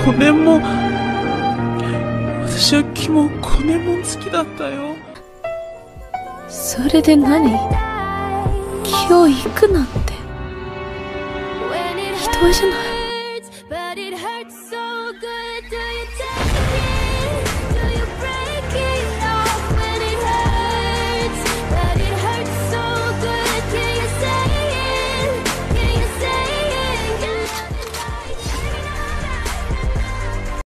5年も、私はキモ5年も好きだったよ。 それで何？気を行くなんてひどいじゃない。